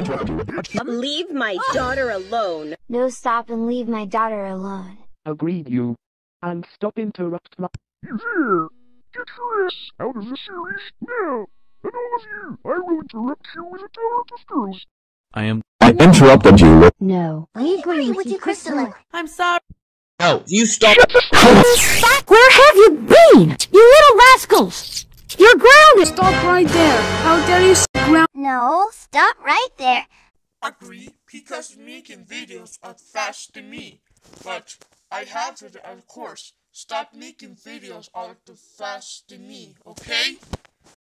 Leave my daughter alone. No, stop and leave my daughter alone. Agreed you. And stop interrupt my— Here! Get your ass out of the series now! And all of you, I will interrupt you with a tower of girls. I interrupted you. No. I agree with you, Crystal. I'm sorry. No, you stop. Where have you been? You little rascals! You're grounded! Stop right there. How dare you ground? No, stop right there. Agree, because making videos are fast to me. But I have to, of course, stop making videos are too fast to me, okay?